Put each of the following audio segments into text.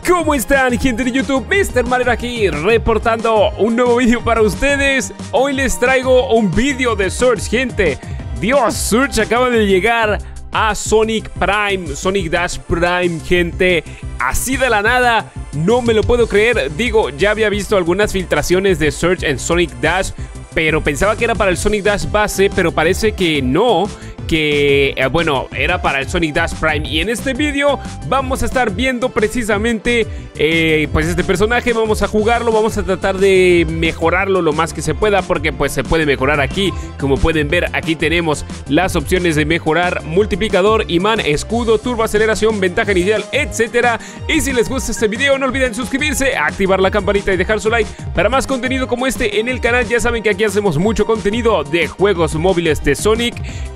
¿Cómo están, gente de YouTube? Mr. Mario aquí, reportando un nuevo vídeo para ustedes. Hoy les traigo un vídeo de Surge, gente. Dios, Surge acaba de llegar a Sonic Prime, Sonic Dash Prime, gente. Así de la nada, no me lo puedo creer. Digo, ya había visto algunas filtraciones de Surge en Sonic Dash, pero pensaba que era para el Sonic Dash base, pero parece que no. Bueno, era para el Sonic Dash Prime. Y en este vídeo vamos a estar viendo precisamente pues este personaje. Vamos a jugarlo, vamos a tratar de mejorarlo lo más que se pueda, porque pues se puede mejorar aquí. Como pueden ver, aquí tenemos las opciones de mejorar: multiplicador, imán, escudo, turbo aceleración, ventaja inicial, etcétera. Y si les gusta este video, no olviden suscribirse, activar la campanita y dejar su like para más contenido como este en el canal. Ya saben que aquí hacemos mucho contenido de juegos móviles de Sonic.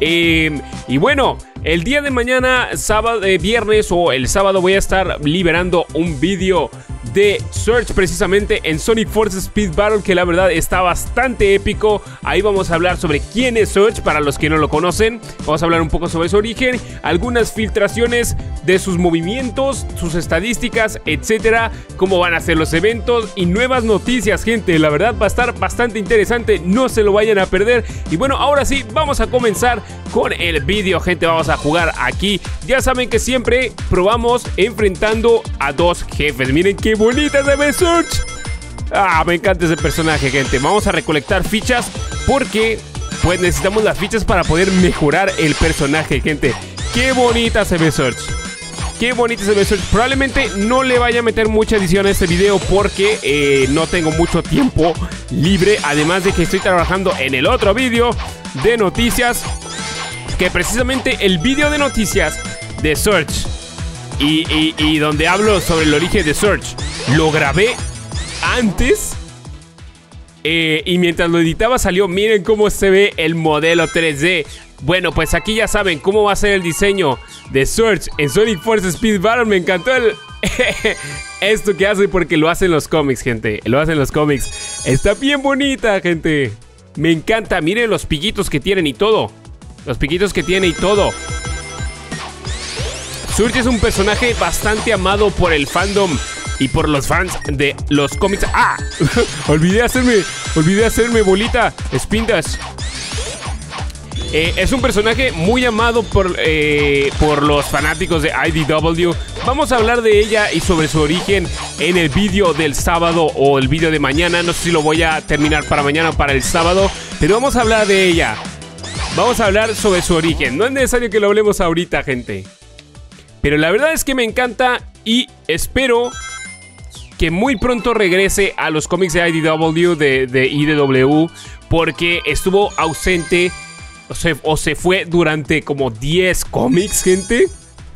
Y bueno, el día de mañana, sábado, viernes o el sábado, voy a estar liberando un vídeo de Surge precisamente en Sonic Force Speed Battle, que la verdad está bastante épico. Ahí vamos a hablar sobre quién es Surge, para los que no lo conocen. Vamos a hablar un poco sobre su origen, algunas filtraciones de sus movimientos, sus estadísticas, etcétera, cómo van a ser los eventos y nuevas noticias, gente. La verdad va a estar bastante interesante, no se lo vayan a perder. Y bueno, ahora sí, vamos a comenzar con el vídeo, gente. Vamos a jugar aquí. Ya saben que siempre probamos enfrentando a dos jefes. Miren qué bonita se ve Surge. Me encanta ese personaje, gente. Vamos a recolectar fichas porque pues necesitamos las fichas para poder mejorar el personaje, gente. Qué bonita se ve Surge. Qué bonita se ve Surge. Probablemente no le vaya a meter mucha edición a este video porque no tengo mucho tiempo libre. Además de que estoy trabajando en el otro vídeo de noticias, que precisamente el vídeo de noticias de Surge y donde hablo sobre el origen de Surge lo grabé antes, y mientras lo editaba salió. Miren cómo se ve el modelo 3D. Bueno, pues aquí ya saben cómo va a ser el diseño de Surge en Sonic Force Speed Battle. Me encantó esto que hace, porque lo hacen los cómics, gente. Lo hacen los cómics. Está bien bonita, gente. Me encanta. Miren los piquitos que tienen y todo. Los piquitos que tiene y todo. Surge es un personaje bastante amado por el fandom y por los fans de los cómics. Olvidé hacerme bolita. Spin Dash. Es un personaje muy amado por los fanáticos de IDW. Vamos a hablar de ella y sobre su origen en el vídeo del sábado o el vídeo de mañana. No sé si lo voy a terminar para mañana o para el sábado, pero vamos a hablar de ella. Vamos a hablar sobre su origen. No es necesario que lo hablemos ahorita, gente, pero la verdad es que me encanta y espero que muy pronto regrese a los cómics de IDW, de IDW, porque estuvo ausente o se fue durante como 10 cómics, gente.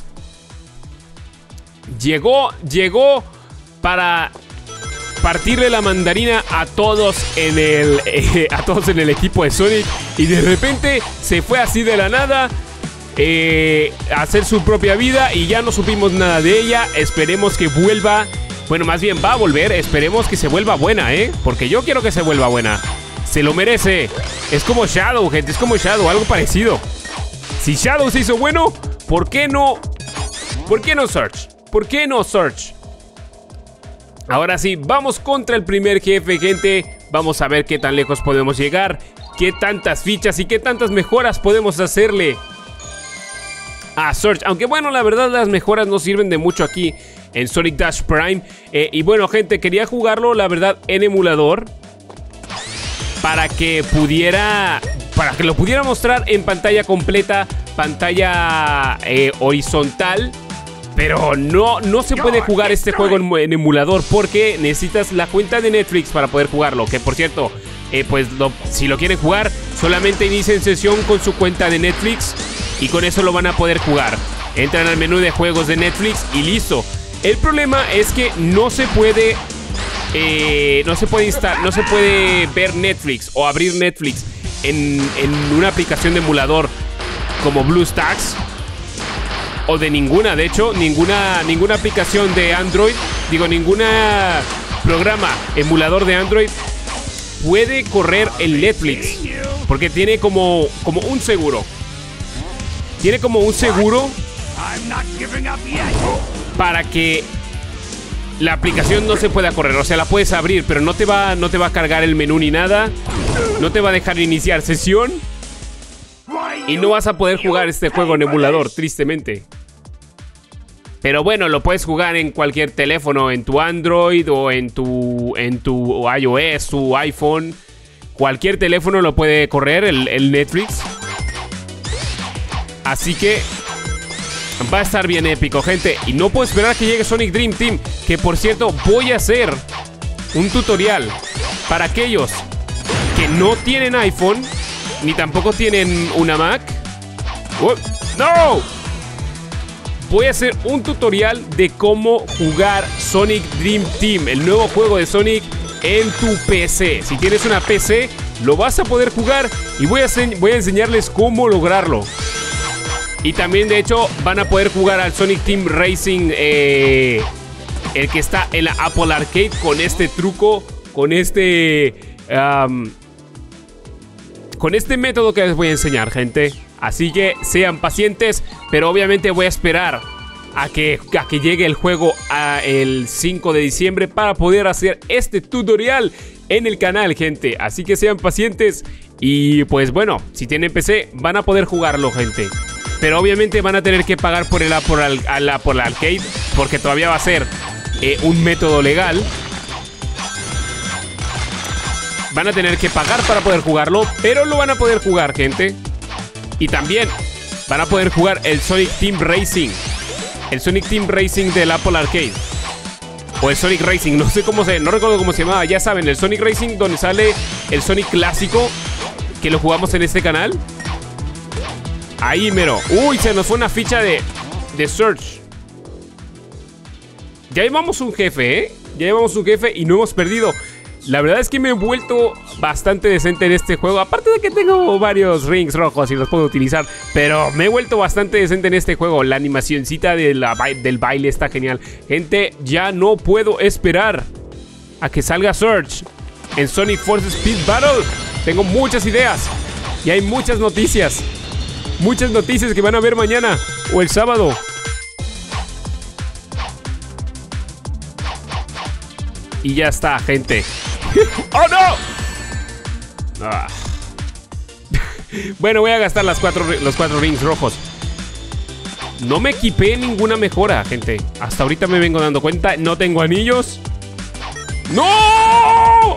Llegó para partirle la mandarina a todos en el equipo de Sonic, y de repente se fue así de la nada a hacer su propia vida y ya no supimos nada de ella. Esperemos que vuelva. Bueno, más bien va a volver. Esperemos que se vuelva buena, porque yo quiero que se vuelva buena. Se lo merece. Es como Shadow, gente. Es como Shadow, algo parecido. Si Shadow se hizo bueno, ¿por qué no? ¿Por qué no Surge? ¿Por qué no Surge? Ahora sí, vamos contra el primer jefe, gente. Vamos a ver qué tan lejos podemos llegar, qué tantas fichas y qué tantas mejoras podemos hacerle a Surge. Aunque bueno, la verdad las mejoras no sirven de mucho aquí en Sonic Dash Prime. Y bueno, gente, quería jugarlo, la verdad, en emulador, para que lo pudiera mostrar en pantalla completa, pantalla horizontal. Pero no se puede jugar este juego en emulador, porque necesitas la cuenta de Netflix para poder jugarlo. Que por cierto, si lo quieren jugar, solamente inicien sesión con su cuenta de Netflix y con eso lo van a poder jugar. Entran al menú de juegos de Netflix y listo. El problema es que no se puede ver Netflix o abrir Netflix en una aplicación de emulador como BlueStacks. O de ninguna, de hecho, ninguna aplicación de Android, ningún programa emulador de Android puede correr el Netflix, porque tiene como un seguro. Tiene como un seguro para que la aplicación no se pueda correr. O sea, la puedes abrir, pero no te va a cargar el menú ni nada. No te va a dejar iniciar sesión. Y no vas a poder jugar este juego en emulador, tristemente. Pero bueno, lo puedes jugar en cualquier teléfono, en tu Android o en tu iOS, tu iPhone. Cualquier teléfono lo puede correr, el Netflix. Así que va a estar bien épico, gente. Y no puedo esperar a que llegue Sonic Dream Team. Que por cierto, voy a hacer un tutorial para aquellos que no tienen iPhone ni tampoco tienen una Mac. ¡No! Voy a hacer un tutorial de cómo jugar Sonic Dream Team, el nuevo juego de Sonic, en tu PC. Si tienes una PC, lo vas a poder jugar. Y voy a enseñarles cómo lograrlo. Y también, de hecho, van a poder jugar al Sonic Team Racing, el que está en la Apple Arcade, con este truco, con este método que les voy a enseñar, gente. Así que sean pacientes, pero obviamente voy a esperar a que llegue el juego el 5 de diciembre para poder hacer este tutorial en el canal, gente. Así que sean pacientes y pues bueno, si tienen PC van a poder jugarlo, gente. Pero obviamente van a tener que pagar por el Apple Arcade, porque todavía va a ser un método legal. Van a tener que pagar para poder jugarlo, pero lo van a poder jugar, gente. Y también van a poder jugar el Sonic Team Racing. El Sonic Team Racing del Apple Arcade. O el Sonic Racing, no recuerdo cómo se llamaba. Ya saben, el Sonic Racing donde sale el Sonic clásico, que lo jugamos en este canal. Ahí mero. Uy, se nos fue una ficha de Surge. Ya llevamos un jefe, ¿eh? Ya llevamos un jefe y no hemos perdido. La verdad es que me he vuelto bastante decente en este juego. Aparte de que tengo varios rings rojos y los puedo utilizar. Pero me he vuelto bastante decente en este juego. La animacioncita del baile está genial. Gente, ya no puedo esperar a que salga Surge en Sonic Force Speed Battle. Tengo muchas ideas y hay muchas noticias. Muchas noticias que van a ver mañana o el sábado. Y ya está, gente. ¡Oh, no! Ah. Bueno, voy a gastar los cuatro rings rojos. No me equipé ninguna mejora, gente. Hasta ahorita me vengo dando cuenta. No tengo anillos. ¡No!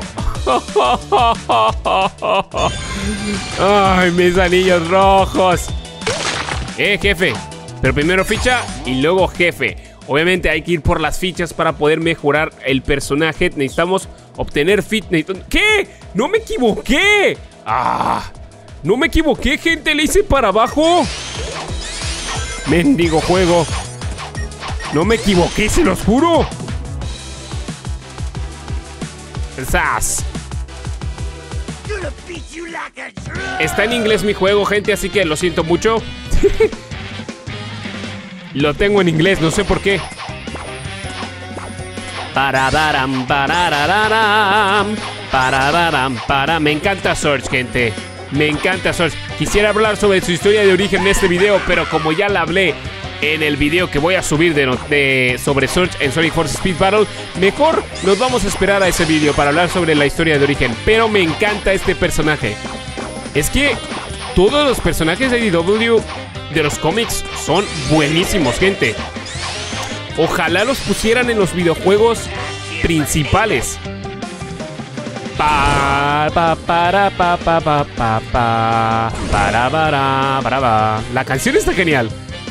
¡Ay, mis anillos rojos! Jefe. Pero primero ficha y luego jefe. Obviamente hay que ir por las fichas para poder mejorar el personaje. Necesitamos obtener ¿Qué? ¡No me equivoqué! ¡Ah! ¡No me equivoqué, gente! ¡Le hice para abajo! ¡Mendigo juego! ¡No me equivoqué, se los juro! ¡Zas! Está en inglés mi juego, gente, así que lo siento mucho. Lo tengo en inglés, no sé por qué. Me encanta Surge, gente. Me encanta Surge. Quisiera hablar sobre su historia de origen en este video, pero como ya la hablé en el video que voy a subir sobre Surge en Sonic Force Speed Battle, mejor nos vamos a esperar a ese video para hablar sobre la historia de origen. Pero me encanta este personaje. Es que todos los personajes de IDW de los cómics son buenísimos, gente. Ojalá los pusieran en los videojuegos principales. La canción está genial.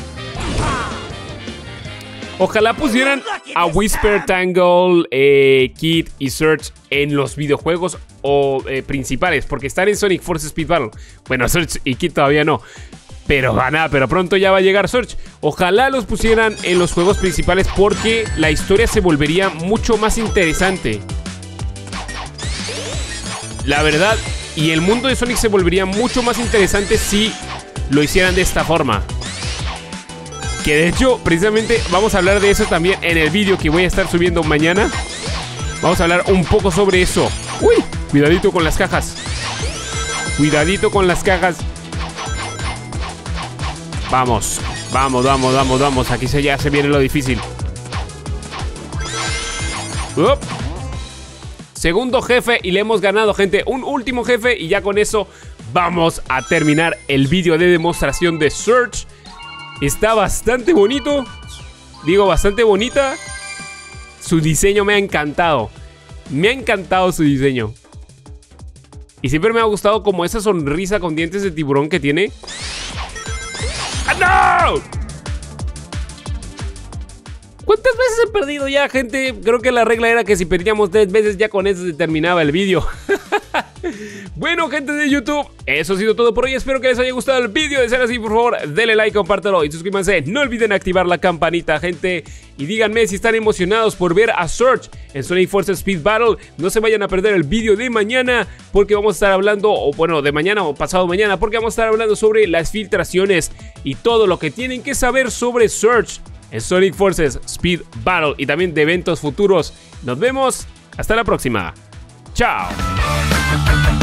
Ojalá pusieran a Whisper, Tangle, Kid y Surge en los videojuegos principales, porque están en Sonic Force Speed Battle. Bueno, Surge y Kid todavía no. Pero pronto ya va a llegar Surge. Ojalá los pusieran en los juegos principales, porque la historia se volvería mucho más interesante. La verdad, y el mundo de Sonic se volvería mucho más interesante si lo hicieran de esta forma. Que de hecho, precisamente vamos a hablar de eso también en el vídeo que voy a estar subiendo mañana. Vamos a hablar un poco sobre eso. Uy, cuidadito con las cajas. Cuidadito con las cajas. Vamos. Aquí ya se viene lo difícil. Segundo jefe y le hemos ganado, gente. Un último jefe y ya con eso vamos a terminar el vídeo de demostración de Surge. Está bastante bonito. Digo, bastante bonita. Su diseño me ha encantado. Me ha encantado su diseño. Y siempre me ha gustado como esa sonrisa con dientes de tiburón que tiene. ¡Ah, no! ¿Cuántas veces he perdido ya, gente? Creo que la regla era que si perdíamos 3 veces ya con eso se terminaba el vídeo. Bueno, gente de YouTube, eso ha sido todo por hoy. Espero que les haya gustado el vídeo. De ser así, por favor, denle like, compártelo y suscríbanse. No olviden activar la campanita, gente. Y díganme si están emocionados por ver a Surge en Sonic Forces Speed Battle. No se vayan a perder el vídeo de mañana, porque vamos a estar hablando, o bueno, de mañana o pasado mañana, porque vamos a estar hablando sobre las filtraciones y todo lo que tienen que saber sobre Surge en Sonic Forces Speed Battle y también de eventos futuros. Nos vemos, hasta la próxima. Chao.